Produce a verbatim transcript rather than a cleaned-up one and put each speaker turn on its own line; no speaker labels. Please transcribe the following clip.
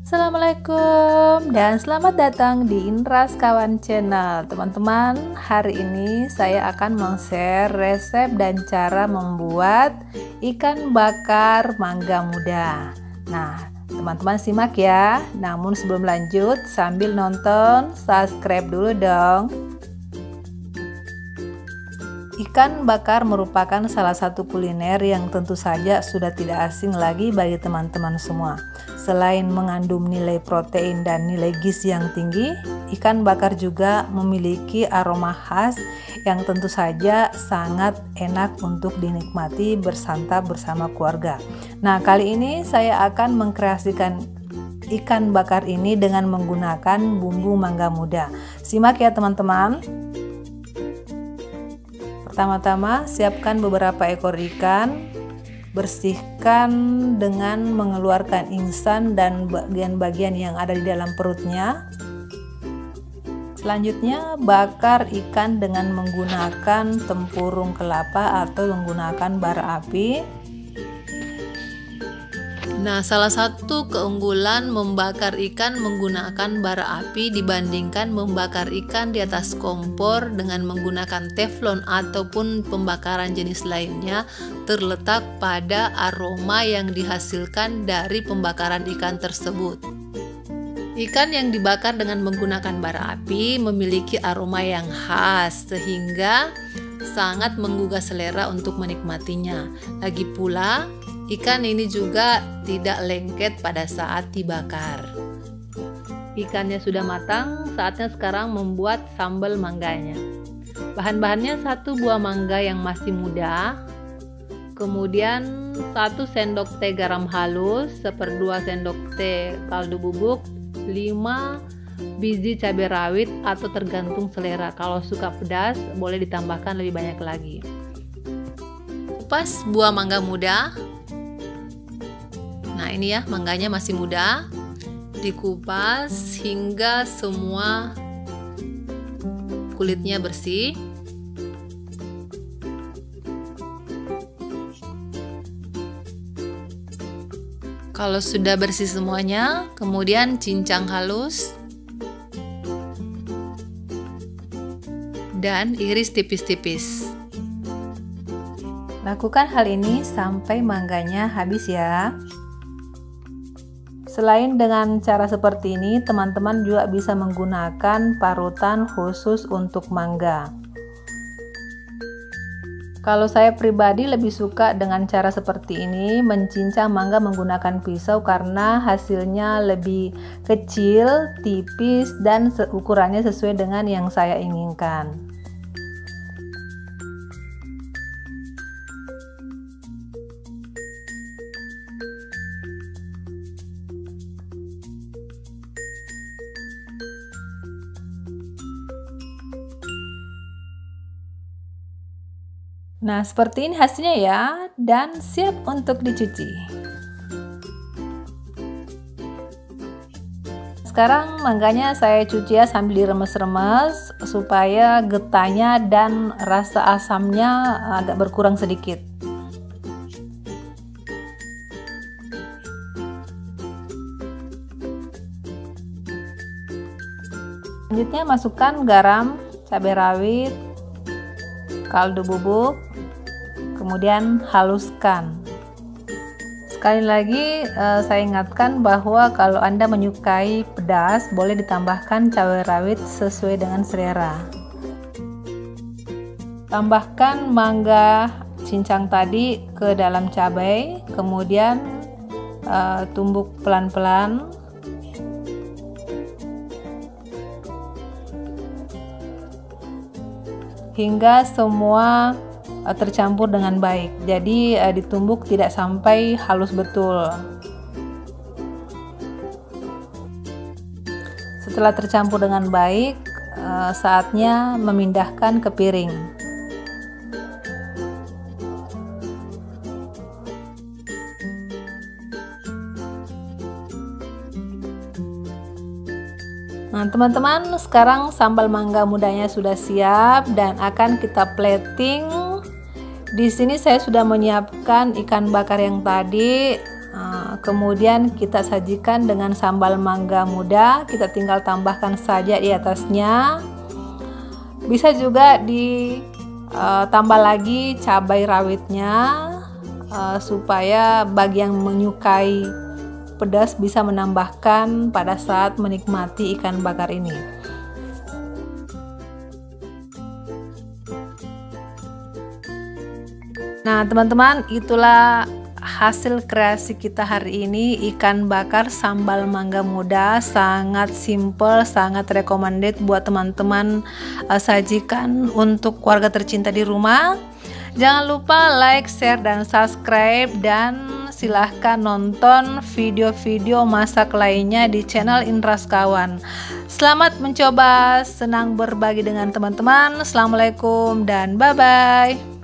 Assalamualaikum dan selamat datang di Indra Sekawan Channel. Teman-teman, hari ini saya akan men-share resep dan cara membuat ikan bakar mangga muda. Nah, teman-teman simak ya. Namun sebelum lanjut, sambil nonton, subscribe dulu dong. Ikan bakar merupakan salah satu kuliner yang tentu saja sudah tidak asing lagi bagi teman-teman semua. Selain mengandung nilai protein dan nilai gizi yang tinggi, ikan bakar juga memiliki aroma khas yang tentu saja sangat enak untuk dinikmati bersantap bersama keluarga. Nah, kali ini saya akan mengkreasikan ikan bakar ini dengan menggunakan bumbu mangga muda. Simak ya teman-teman. Pertama-tama siapkan beberapa ekor ikan, bersihkan dengan mengeluarkan insang dan bagian-bagian yang ada di dalam perutnya. Selanjutnya bakar ikan dengan menggunakan tempurung kelapa atau menggunakan bara api.
Nah, salah satu keunggulan membakar ikan menggunakan bara api dibandingkan membakar ikan di atas kompor dengan menggunakan teflon ataupun pembakaran jenis lainnya terletak pada aroma yang dihasilkan dari pembakaran ikan tersebut. Ikan yang dibakar dengan menggunakan bara api memiliki aroma yang khas sehingga sangat menggugah selera untuk menikmatinya. Lagi pula, ikan ini juga tidak lengket pada saat dibakar. Ikannya sudah matang, saatnya sekarang membuat sambal mangganya. Bahan-bahannya satu buah mangga yang masih muda, kemudian satu sendok teh garam halus, seperdua sendok teh kaldu bubuk, lima biji cabai rawit atau tergantung selera. Kalau suka pedas boleh ditambahkan lebih banyak lagi. Kupas buah mangga muda. Nah, ini ya, mangganya masih muda. Dikupas hingga semua kulitnya bersih. Kalau sudah bersih semuanya, kemudian cincang halus dan iris tipis-tipis.
Lakukan hal ini sampai mangganya habis ya. Selain dengan cara seperti ini, teman-teman juga bisa menggunakan parutan khusus untuk mangga. Kalau saya pribadi lebih suka dengan cara seperti ini, mencincang mangga menggunakan pisau karena hasilnya lebih kecil, tipis, dan ukurannya sesuai dengan yang saya inginkan. Nah, seperti ini hasilnya ya, dan siap untuk dicuci. Sekarang mangganya saya cuci ya sambil diremes-remes supaya getahnya dan rasa asamnya agak berkurang sedikit. Selanjutnya masukkan garam, cabai rawit, kaldu bubuk, kemudian haluskan. Sekali lagi eh, saya ingatkan bahwa kalau Anda menyukai pedas, boleh ditambahkan cabai rawit sesuai dengan selera. Tambahkan mangga cincang tadi ke dalam cabai, kemudian eh, tumbuk pelan-pelan. Hingga semua tercampur dengan baik. Jadi ditumbuk tidak sampai halus betul. Setelah tercampur dengan baik, saatnya memindahkan ke piring. Nah, teman-teman, sekarang sambal mangga mudanya sudah siap dan akan kita plating. Di sini saya sudah menyiapkan ikan bakar yang tadi, Kemudian kita sajikan dengan sambal mangga muda, kita tinggal tambahkan saja di atasnya. Bisa juga ditambah lagi cabai rawitnya uh, supaya bagi yang menyukai pedas bisa menambahkan pada saat menikmati ikan bakar ini. Nah teman-teman, itulah hasil kreasi kita hari ini, ikan bakar sambal mangga muda. Sangat simple, sangat recommended buat teman-teman uh, sajikan untuk keluarga tercinta di rumah. Jangan lupa like, share, dan subscribe, dan silahkan nonton video-video masak lainnya di channel Indra Sekawan. Selamat mencoba, senang berbagi dengan teman-teman. Assalamualaikum dan bye-bye.